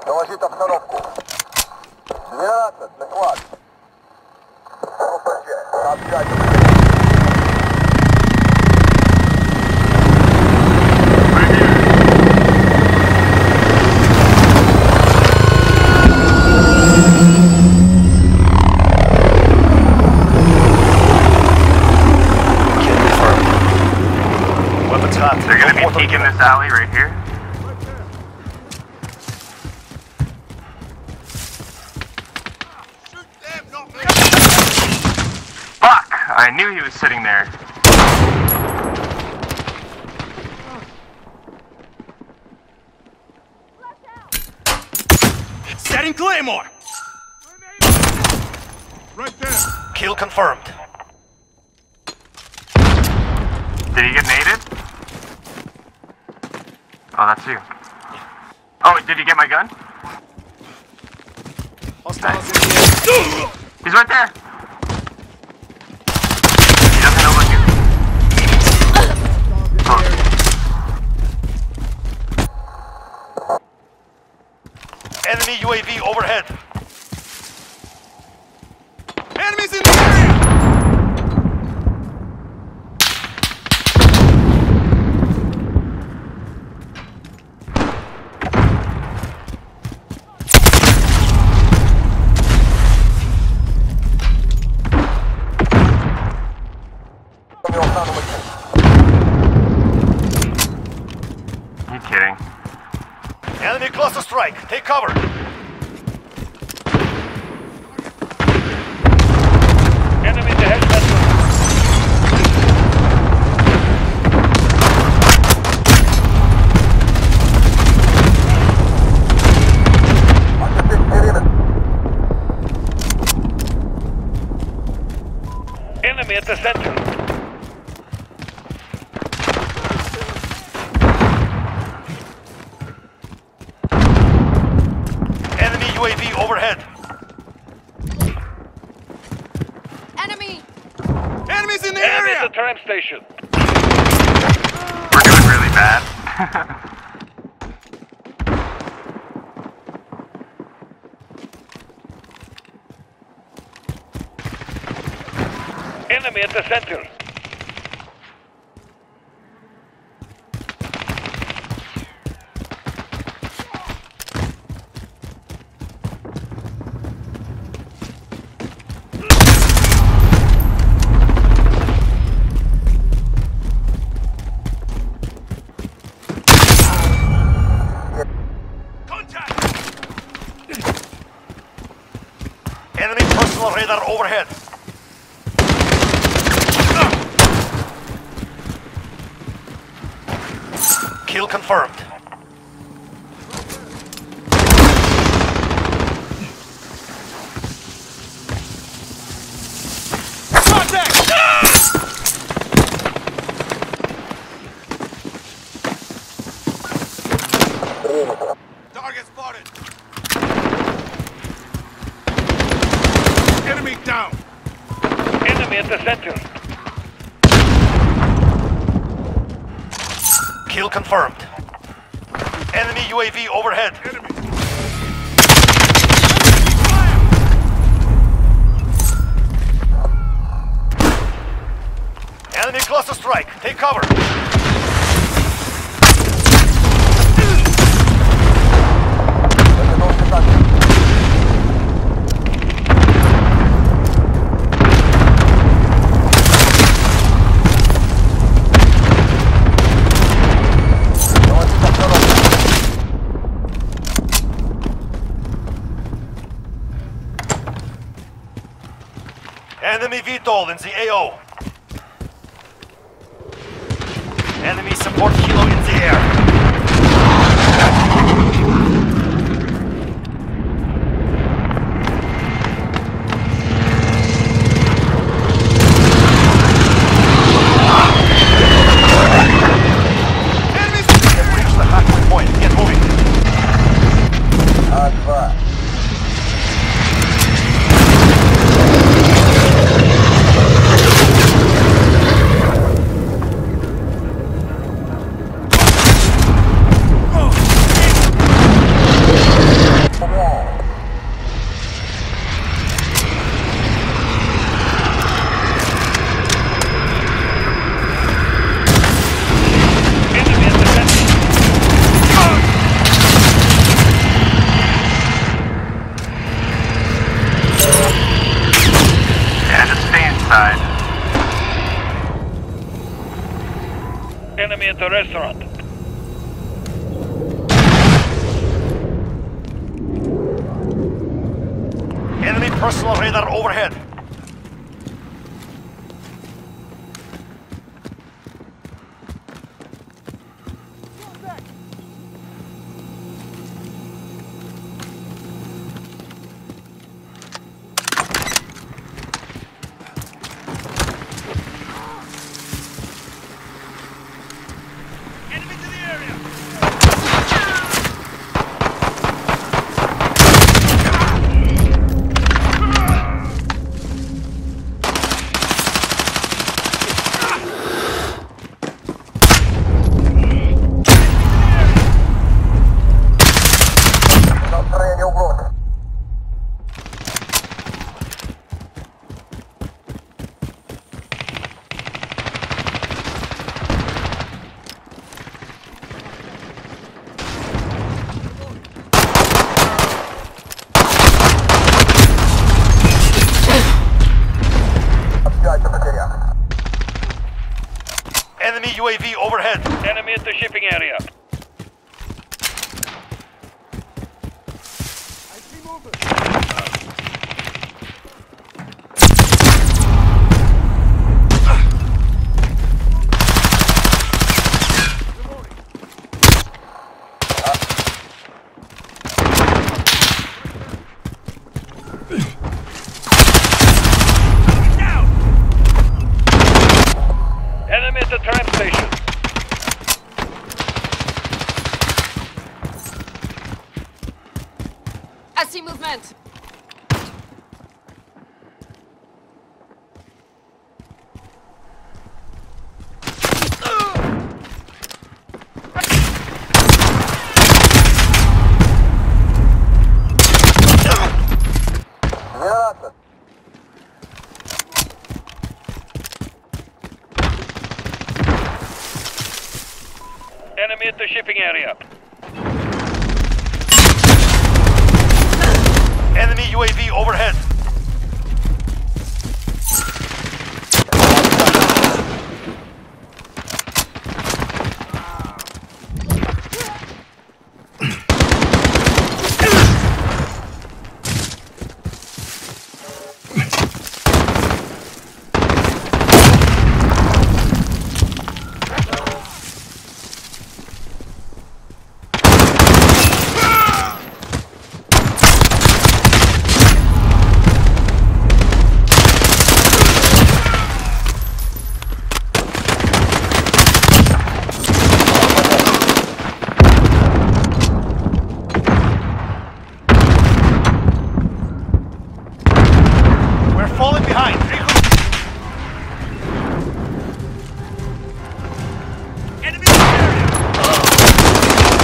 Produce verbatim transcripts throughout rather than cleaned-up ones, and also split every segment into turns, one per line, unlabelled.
Доложить обстановку. двенадцать, на склад. Сообщать.
They're gonna be peeking this alley right here. Fuck! I knew he was sitting there.
Setting Claymore! Right there. Kill confirmed.
Did he get naded? Oh, that's you. Oh, did you get my gun? Nice. He's right there! He doesn't know what you... Close.
Enemy U A V overhead. Enemies in the area!
You kidding?
Enemy cluster strike. Take cover. Enemy ahead. Enemy at the center. U A V overhead.
Enemy!
Enemies in the Enemy area!
At the tram station.
We're doing really bad.
Enemy at the center.
Enemy personal radar overhead. Kill confirmed. Contact! Target spotted. Enemy down!
Enemy at the center.
Kill confirmed. Enemy U A V overhead. Enemy. Enemy cluster strike. Take cover. Enemy V TOL in the A O. Enemy support kilo in the air. Enemies have reached the halfway point. Get moving.
Advance.
the restaurant.
Enemy personal radar overhead.
Настроение угрозы. Общайся, потеря.
Enemy U A V overhead.
Enemy at the shipping area. Enemy at the tram station.
I see movement.
двенадцать.
Enemy at the shipping area.
Enemy U A V overhead. We're falling behind. Regroup. Enemy in the area.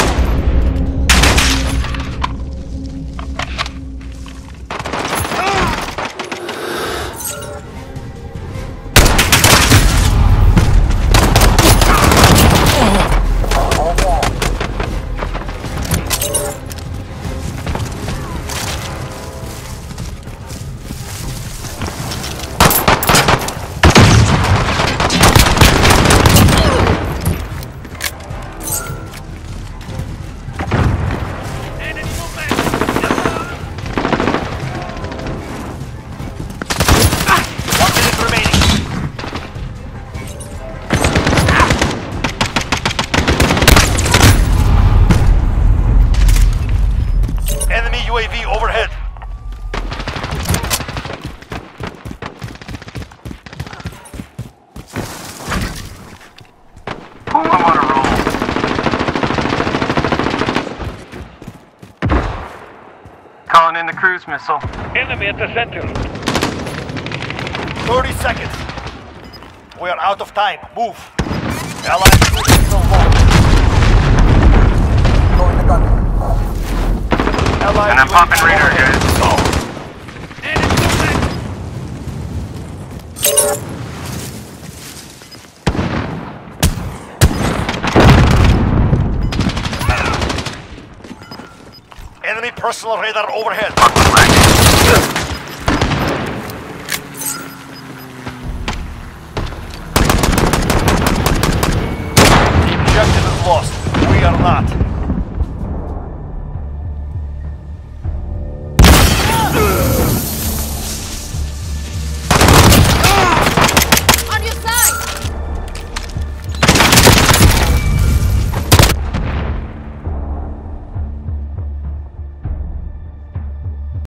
One minute remaining. Enemy U A V overhead.
Oh, I'm on a roll. Calling in the cruise missile.
Enemy at the center.
thirty seconds. We are out of time. Move. Allied cruise missile launched.
Going to gun.
Allied
And I'm
U A V
popping radar,
overhead.
guys.
Enemy personal radar overhead. lost. We are not.